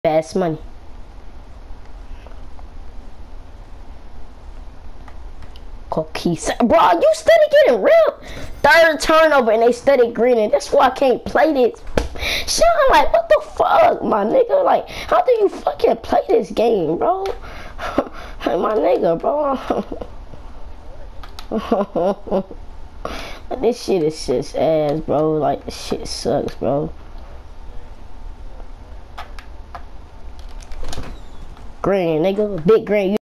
Fast money. Cookies. Bro, you steady getting ripped. Third turnover and they steady greening. That's why I can't play this. Shit, I'm like, what the fuck, my nigga? Like, how do you fucking play this game, bro? Like, my nigga, bro. This shit is just ass, bro. Like, this shit sucks, bro. Green, nigga. Big green.